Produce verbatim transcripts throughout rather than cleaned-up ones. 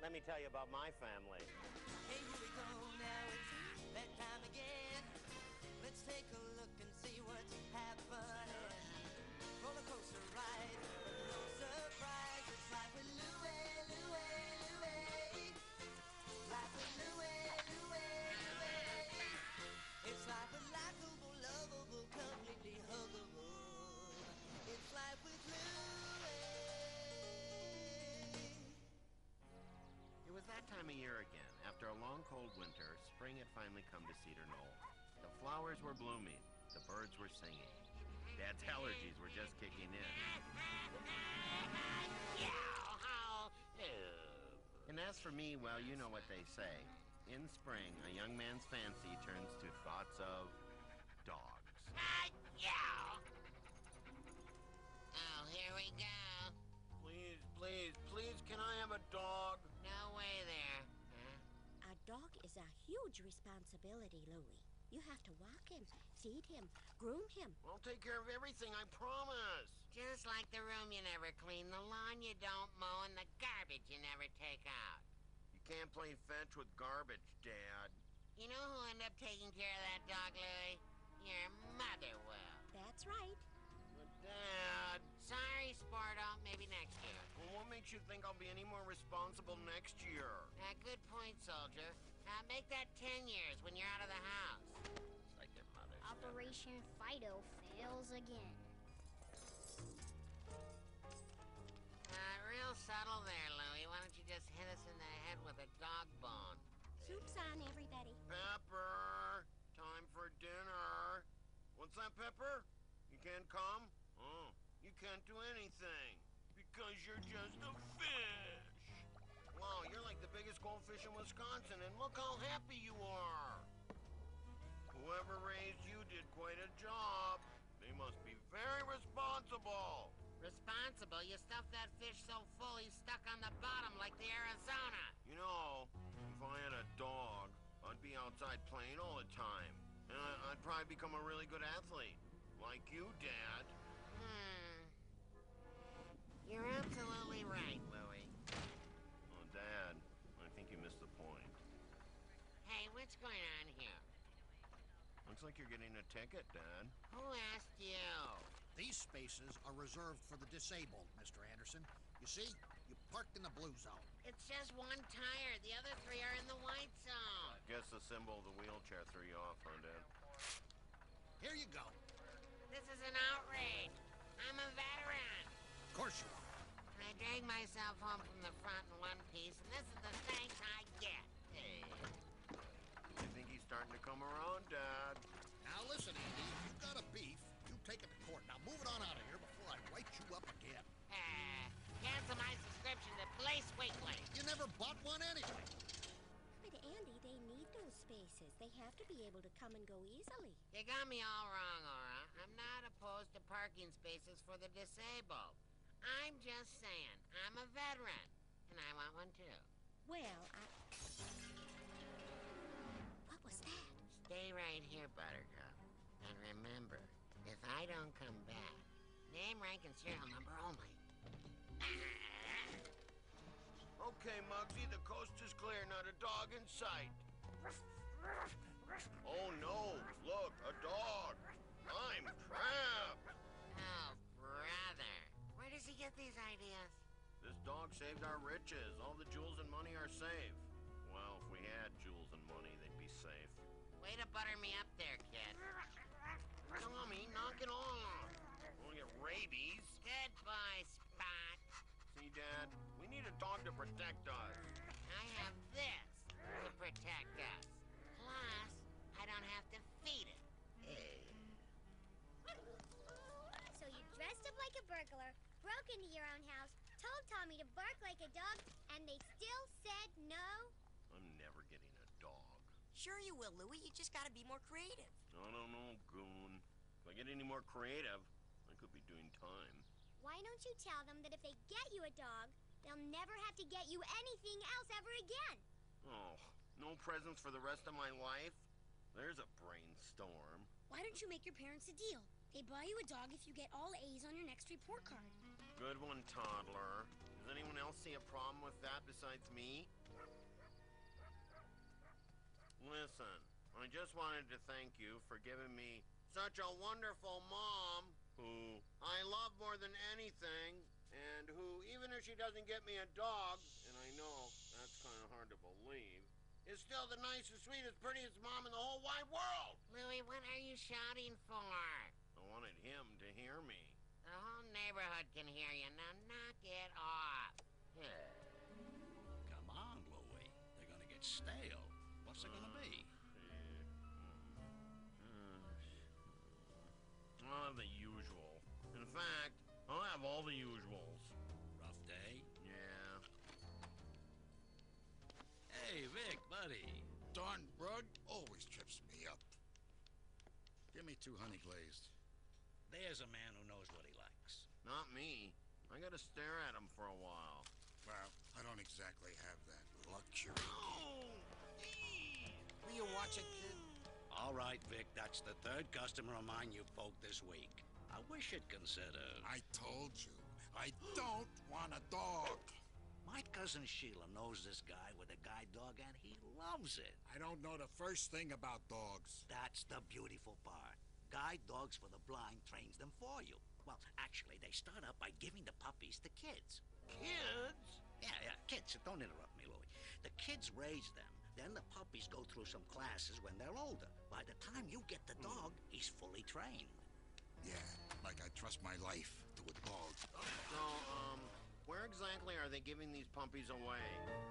let me tell you about my family. Hey, here we go now, it's that time again. Let's take a look and see what's happening. Roller coaster ride, but no surprise. It's life with Louie, Louie, Louie. Life with Louie, Louie, Louie. It's life with likable, lovable, completely huggable. It's life with Louie. It was that time of year again. After a long, cold winter, spring had finally come to Cedar Knoll. The flowers were blooming. The birds were singing. Dad's allergies were just kicking in. And as for me, well, you know what they say. In spring, a young man's fancy turns to thoughts of dogs. Oh, here we go. Please, please, please, can I have a dog? No way there. Huh? A dog is a huge responsibility, Louie. You have to walk him, feed him, groom him. I'll take care of everything, I promise. Just like the room you never clean, the lawn you don't mow, and the garbage you never take out. You can't play fetch with garbage, Dad. You know who'll end up taking care of that dog, Louie? Your mother will. That's right. But, Dad... Sorry, Sporto. Maybe next year. Well, what makes you think I'll be any more responsible next year? Uh, good point, soldier. Uh, make that ten years when you're out of the house. It's like your mother. Operation Fido fails again. Uh, real subtle there, Louie. Why don't you just hit us in the head with a dog bone? Soup's on, everybody. Pepper! Time for dinner. What's that, Pepper? You can't come? Oh, you can't do anything. Because you're just a fish. Wow, you're like the biggest goldfish in Wisconsin, and look how happy you are. Whoever raised you did quite a job. They must be very responsible. Responsible? You stuffed that fish so full he's stuck on the bottom like the Arizona. You know, if I had a dog, I'd be outside playing all the time. And I- I'd probably become a really good athlete. Like you, Dad. Hmm. You're absolutely right, Louie. Oh, Dad, I think you missed the point. Hey, what's going on here? Looks like you're getting a ticket, Dad. Who asked you? These spaces are reserved for the disabled, Mister Anderson. You see, you parked in the blue zone. It's just one tire. The other three are in the white zone. Guess the symbol of the wheelchair threw you off, huh, Dad? Here you go. This is an outrage. I'm a veteran. Of course you are. I dragged myself home from the front in one piece, and this is the thanks I get. Hey. I think he's starting to come around, Dad. Now listen, Andy, if you've got a beef, you take it to court. Now move it on out of here before I write you up again. Uh, cancel my subscription to Police Weekly. You never bought one anyway. But Andy, they need those spaces. They have to be able to come and go easily. You got me all wrong, Aura. I'm not opposed to parking spaces for the disabled. I'm just saying, I'm a veteran, and I want one too. Well, I... What was that? Stay right here, Buttercup. And remember, if I don't come back, name, rank, and serial number only. Okay, Muggsy, the coast is clear, not a dog in sight. Oh no, look, a dog. I'm trapped. Oh, brother. Where does he get these ideas? This dog saved our riches. All the jewels and money are safe. Well, if we had jewels and money, they'd be safe. Way to butter me up there, kid. Tommy, knock it off. We'll get rabies. Good boy, Spot. See, Dad, we need a dog to protect us. I have this to protect us. Plus, I don't have to feed it. So you dressed up like a burglar, broke into your own house, told Tommy to bark like a dog, and they still said no? I'm never getting a dog. Sure you will, Louie. You just gotta be more creative. I don't know, Goon. If I get any more creative, I could be doing time. Why don't you tell them that if they get you a dog, they'll never have to get you anything else ever again? Oh, no presents for the rest of my life? There's a brainstorm. Why don't you make your parents a deal? They buy you a dog if you get all A's on your next report card. Good one, toddler. Has anyone else seen see a problem with that besides me? Listen, I just wanted to thank you for giving me such a wonderful mom who I love more than anything, and who, even if she doesn't get me a dog, and I know that's kind of hard to believe, is still the nicest, sweetest, prettiest mom in the whole wide world. Louie, what are you shouting for? I wanted him to hear me. The whole neighborhood can hear you. Now knock it off. Come on, Louie. They're gonna get stale. What's it gonna be? I'll have the usual. In fact, I'll have all the usuals. Rough day? Yeah. Hey, Vic, buddy. Darn rug always trips me up. Give me two honey glazed. There's a man who knows what he likes. Not me. I gotta stare at him for a while. Well, I don't exactly have that luxury. Oh! Will you watch it, kid? All right, Vic, that's the third customer of mine you poked this week. I wish you'd consider... I told you. I don't want a dog. My cousin Sheila knows this guy with a guide dog, and he loves it. I don't know the first thing about dogs. That's the beautiful part. Guide dogs for the blind trains them for you. Well, actually, they start out by giving the puppies to kids. Kids? Yeah, yeah, kids. Don't interrupt me, Louie. The kids raise them. Then the puppies go through some classes when they're older. By the time you get the dog, he's fully trained. Yeah, like I trust my life to a dog. So, um, where exactly are they giving these puppies away?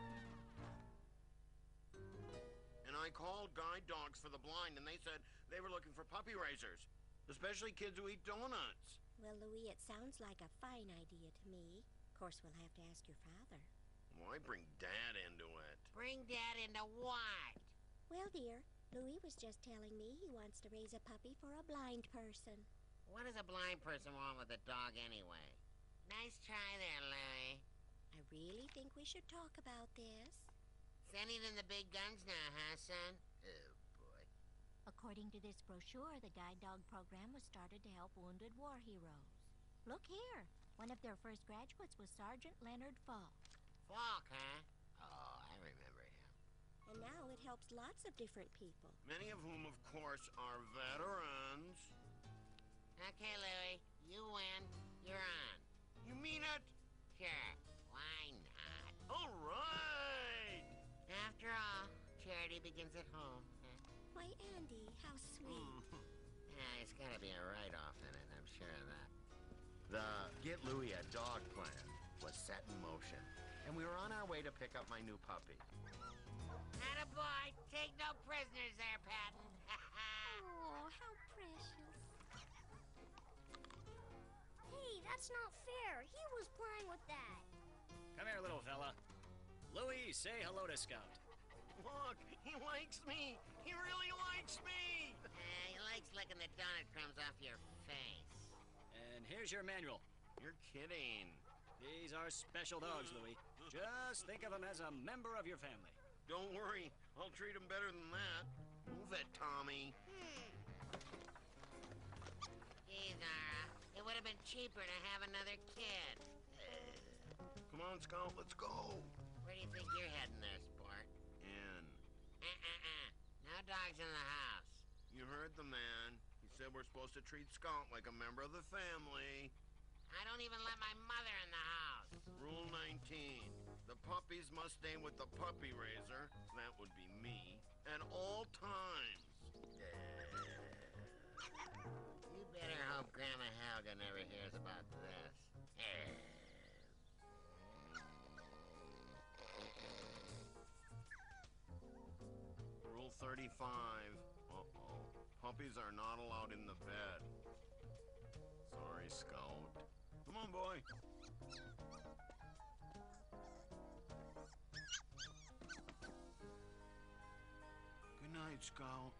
And I called guide dogs for the blind, and they said they were looking for puppy raisers, especially kids who eat donuts. Well, Louis, it sounds like a fine idea to me. Of course, we'll have to ask your father. Why bring Dad into it? Bring Dad into what? Well, dear, Louis was just telling me he wants to raise a puppy for a blind person. What does a blind person want with a dog anyway? Nice try there, Louie. I really think we should talk about this. Sending in the big guns now, huh, son? Oh, boy. According to this brochure, the guide dog program was started to help wounded war heroes. Look here. One of their first graduates was Sergeant Leonard Falk. Falk, huh? Oh, I remember him. And now it helps lots of different people. Many of whom, of course, are veterans. Okay, Louie, you win. You're on. You mean it? Sure. Why not? All right! After all, charity begins at home. Huh? Why, Andy, how sweet. Yeah, it's gotta be a write-off in it, I'm sure of that. The Get Louie a Dog plan was set in motion, and we were on our way to pick up my new puppy. Attaboy! Take no prisoners there, Patton. Oh, how precious. Hey, that's not fair. He was playing with that. Come here, little fella. Louie, say hello to Scout. Look, he likes me. He really likes me. Uh, he likes licking the donut crumbs off your face. And here's your manual. You're kidding. These are special dogs, Louie. Just think of them as a member of your family. Don't worry, I'll treat him better than that. Move it, Tommy. Gee, Zara, it would have been cheaper to have another kid. Come on, Scout, let's go. Where do you think you're heading there, sport? In. Uh-uh-uh. No dogs in the house. You heard the man. He said we're supposed to treat Scout like a member of the family. I don't even let my mother in the house. Rule nineteen. The puppies must stay with the puppy raiser, that would be me, at all times. You better hope Grandma Helga never hears about this. Rule thirty-five. Uh-oh. Puppies are not allowed in the bed. Sorry, Scout. Come on, boy. Good night, Scout.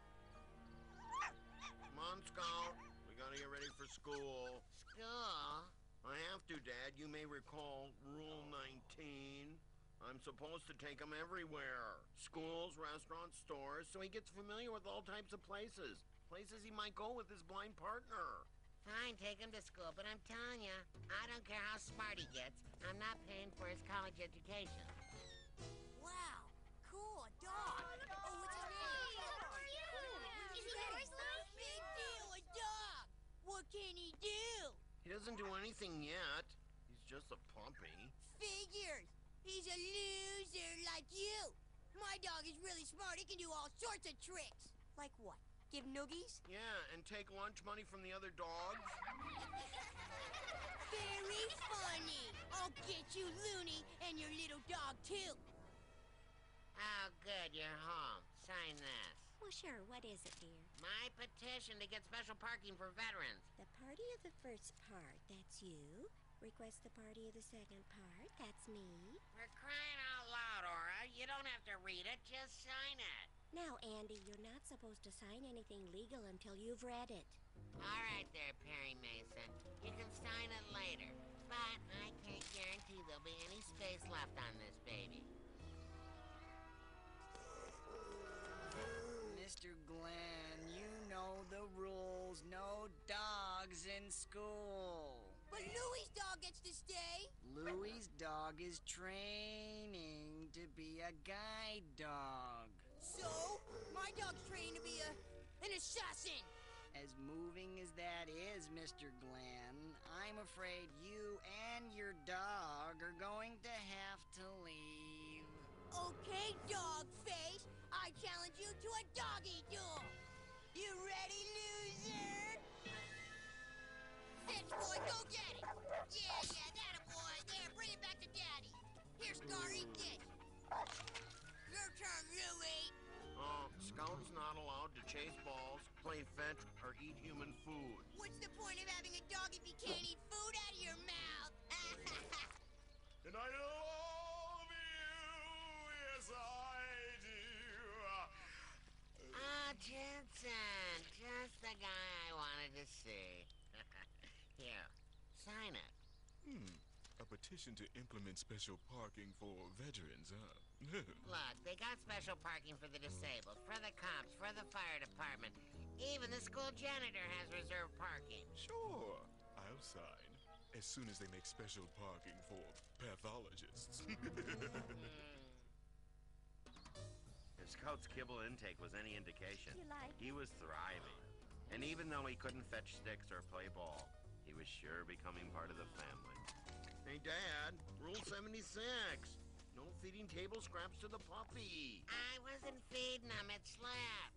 Come on, Scout. We gotta get ready for school. School? I have to, Dad. You may recall Rule nineteen. I'm supposed to take him everywhere. Schools, restaurants, stores, so he gets familiar with all types of places. Places he might go with his blind partner. Fine, take him to school, but I'm telling you, I don't care how smart he gets. I'm not paying for his college education. Wow, cool, a dog. Oh, what's his name? Is he yours, Louie? Big deal, a dog. What can he do? He doesn't do anything yet. He's just a puppy. Figures. He's a loser like you. My dog is really smart. He can do all sorts of tricks. Like what? Give noogies? Yeah, and take lunch money from the other dogs. Very funny. I'll get you, Looney, and your little dog, too. Oh, good, you're home. Sign this. Well, sure. What is it, dear? My petition to get special parking for veterans. The party of the first part, that's you. Request the party of the second part, that's me. For crying out loud, Aura. You don't have to read it, just sign it. Now, Andy, you're not supposed to sign anything legal until you've read it. All right there, Perry Mason. You can sign it later. But I can't guarantee there'll be any space left on this baby. Mister Glenn, you know the rules. No dogs in school. But Louie's dog gets to stay. Louie's dog is training to be a guide dog. So, my dog's trained to be a an assassin. As moving as that is, Mister Glenn, I'm afraid you and your dog are going to have to leave. Okay, dog face. I challenge you to a doggy duel. You ready, loser? Bitch boy, go get it. Yeah, yeah, that a boy. There, bring it back to daddy. Here, Scar, eat this. Your turn, Louie. Uh, Scout's not allowed to chase balls, play fetch, or eat human food. What's the point of having a dog if you can't eat food out of your mouth? And I love you, yes I do. Ah, Jensen, just the guy I wanted to see. Here, sign it. Hmm. A petition to implement special parking for veterans, huh? Look, they got special parking for the disabled, for the cops, for the fire department. Even the school janitor has reserved parking. Sure. I'll sign. As soon as they make special parking for pathologists. If Scout's kibble intake was any indication, You like he was thriving. And even though he couldn't fetch sticks or play ball, he was sure becoming part of the family. Hey, Dad, Rule seventy-six. No feeding table scraps to the puppy. I wasn't feeding him, it slept.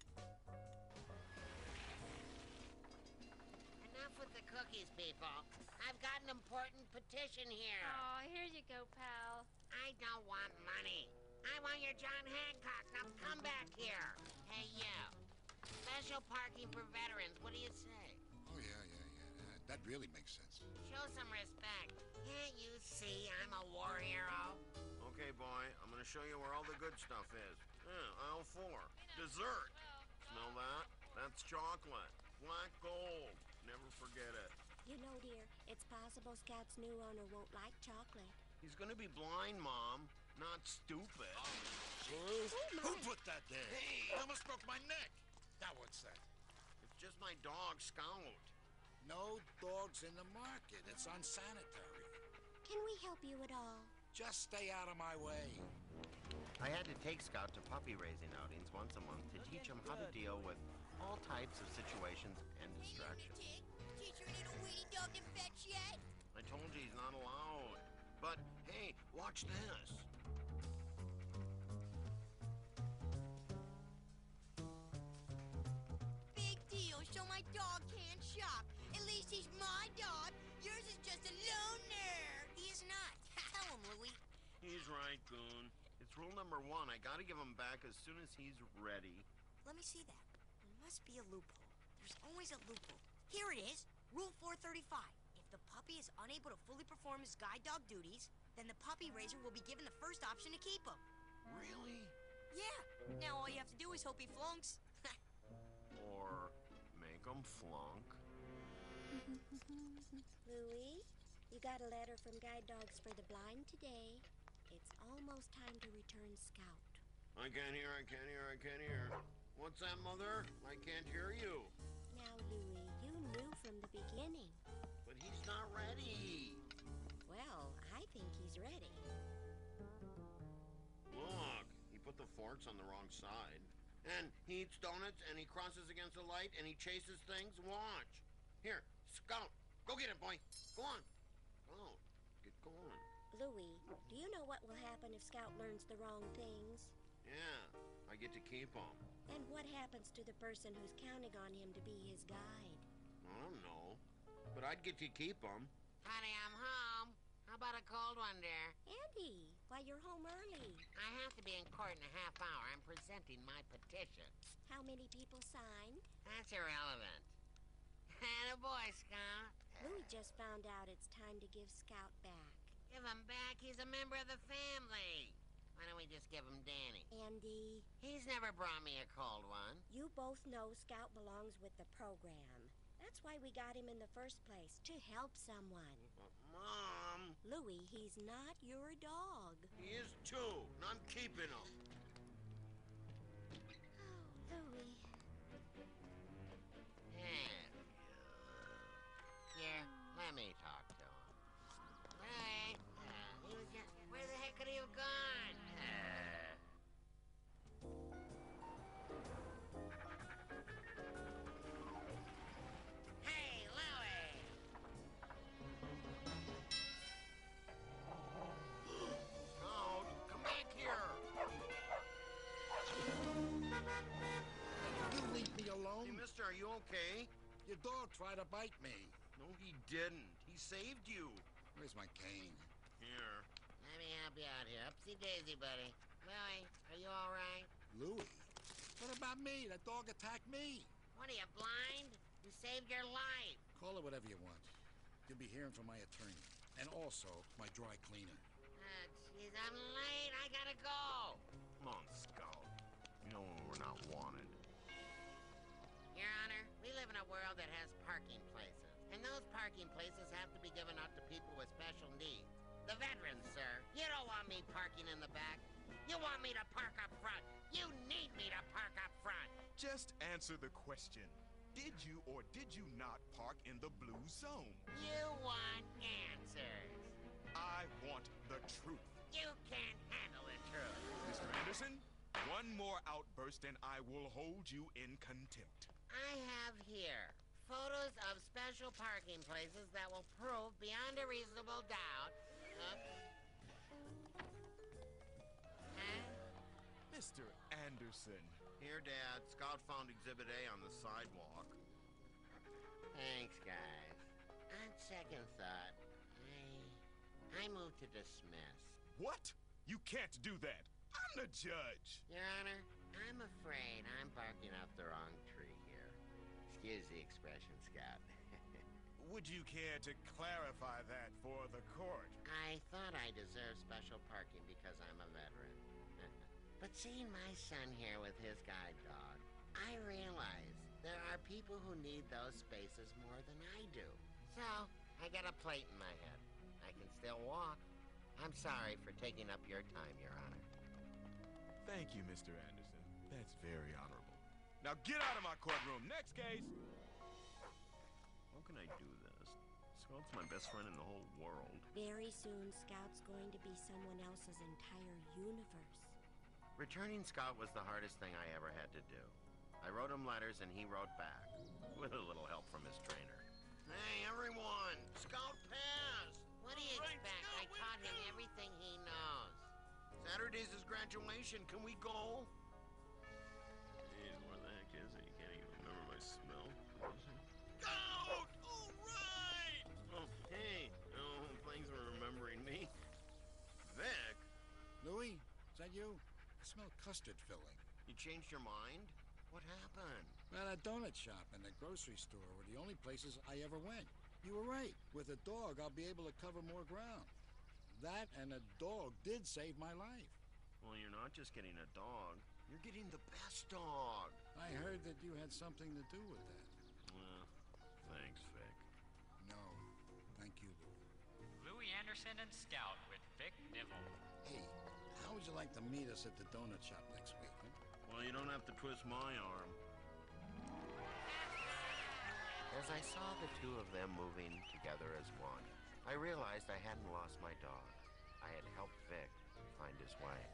Enough with the cookies, people. I've got an important petition here. Oh, here you go, pal. I don't want money. I want your John Hancock. Now come back here. Hey, you. Special parking for veterans. What do you say? Oh, yeah, yeah, yeah. Uh, that really makes sense. Show some respect. Can't you see I'm a war hero? Okay, boy, I'm gonna show you where all the good stuff is. Yeah, aisle four. Dessert. Smell that? That's chocolate. Black gold. Never forget it. You know, dear, it's possible Scout's new owner won't like chocolate. He's gonna be blind, Mom. Not stupid. Who? Oh, Who put that there? Hey! I almost broke my neck. Now what's that? It's just my dog, Scout. No dogs in the market. It's unsanitary. Can we help you at all? Just stay out of my way. I had to take Scout to puppy raising outings once a month to teach him how to deal with all types of situations and distractions. Teach your little weenie dog to fetch yet? I told you he's not allowed. But, hey, watch this. Big deal. So my dog can't shop. At least he's my dog. Yours is just a loner. He is not. Tell him, Louie. He's right, Goon. It's rule number one. I gotta give him back as soon as he's ready. Let me see that. There must be a loophole. There's always a loophole. Here it is. Rule four thirty-five. If the puppy is unable to fully perform his guide dog duties, then the puppy raiser will be given the first option to keep him. Really? Yeah. Now all you have to do is hope he flunks. Or make him flunk. Louie, you got a letter from Guide Dogs for the Blind today. It's almost time to return Scout. I can't hear, I can't hear, I can't hear. What's that, Mother? I can't hear you. Now, Now, Louie, you knew from the beginning. But he's not ready. Well, I think he's ready. Look, he put the forks on the wrong side. And he eats donuts, and he crosses against the light, and he chases things. Watch. Here, Scout, go get it, boy. Go on. Go. Get going. Louie, do you know what will happen if Scout learns the wrong things? Yeah, I get to keep him. And what happens to the person who's counting on him to be his guide? I don't know. But I'd get to keep him. Honey, I'm home. How about a cold one, dear? Andy, why, you're home early. I have to be in court in a half hour. I'm presenting my petition. How many people signed? That's irrelevant. And a boy, Scout. Louie just found out it's time to give Scout back. Give him back. He's a member of the family. Why don't we just give him Danny? Andy. He's never brought me a cold one. You both know Scout belongs with the program. That's why we got him in the first place, to help someone. But, Mom... Louie, he's not your dog. He is too, and I'm keeping him. Oh, Louie. Yeah. Here, let me talk to him. Hey, uh, he was just... Where the heck could he have gone? Uh... Hey, Louie! Scout, come back here. You leave me alone? Hey, mister, are you okay? Your dog tried to bite me. No, he didn't. He saved you. Where's my cane? Here. Let me help you out here. Upsy-daisy, buddy. Louie, are you all right? Louie? What about me? That dog attacked me. What are you, blind? You saved your life. Call it whatever you want. You'll be hearing from my attorney. And also, my dry cleaner. Ah, jeez, I'm late. I gotta go. Come on, Scout. You know when we're not wanted. Your Honor, we live in a world that has parking places. And those parking places have to be given out to people with special needs. The veterans, sir. You don't want me parking in the back. You want me to park up front. You need me to park up front. Just answer the question. Did you or did you not park in the blue zone? You want answers. I want the truth. You can't handle the truth. Mister Anderson, one more outburst and I will hold you in contempt. I have here photos of special parking places that will prove beyond a reasonable doubt. Oops. Huh? Mister Anderson. Here, Dad. Scout found Exhibit A on the sidewalk. Thanks, guys. On second thought, I... I move to dismiss. What? You can't do that. I'm the judge. Your Honor, I'm afraid I'm barking up the wrong tree here. Excuse the expression, Scout. Would you care to clarify that for the court? I thought I deserved special parking because I'm a veteran. But seeing my son here with his guide dog, I realize there are people who need those spaces more than I do. So, I got a plate in my head. I can still walk. I'm sorry for taking up your time, Your Honor. Thank you, Mister Anderson. That's very honorable. Now get out of my courtroom. Next case. How can I do this? Scout's my best friend in the whole world. Very soon, Scout's going to be someone else's entire universe. Returning Scout was the hardest thing I ever had to do. I wrote him letters and he wrote back, with a little help from his trainer. Hey, everyone! Scout passed! What do you Right, expect? Scout, I taught him wake up! everything he knows. Saturday's his graduation. Can we go? Jeez, where the heck is he? Can't even remember my smell. Scout! All right! Oh, hey. Oh, thanks for remembering me. Vic? Louie, is that you? I smell custard filling. You changed your mind? What happened? Well, that donut shop and the grocery store were the only places I ever went. You were right. With a dog, I'll be able to cover more ground. That and a dog did save my life. Well, you're not just getting a dog. You're getting the best dog. I heard that you had something to do with that. Well, thanks, Vic. No, thank you, Louie. Louie Anderson and Scout with Vic Nivell. Hey, how would you like to meet us at the donut shop next week, huh? Well, you don't have to twist my arm. As I saw the two of them moving together as one, I realized I hadn't lost my dog. I had helped Vic find his way.